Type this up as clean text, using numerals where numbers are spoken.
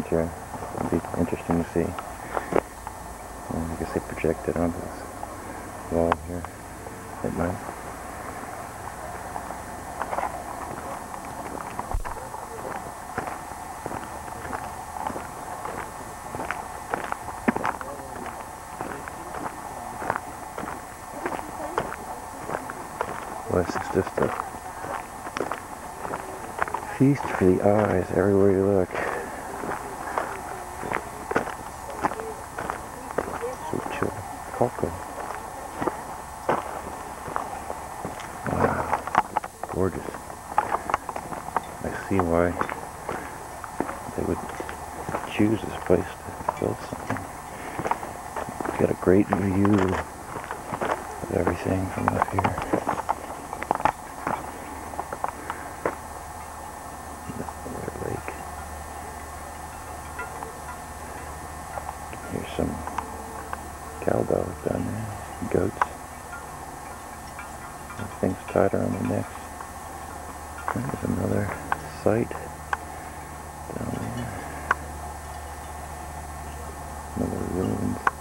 picture. It'd be interesting to see. I guess they project it onto this wall here at night. Well, this is just a feast for the eyes everywhere you look. Cocoa. Wow, gorgeous. I see why they would choose this place to build something. Got a great view of everything from up here. Another lake. Here's some cowbells down there, goats. Things tied around their necks. There's another site down there. Another ruins.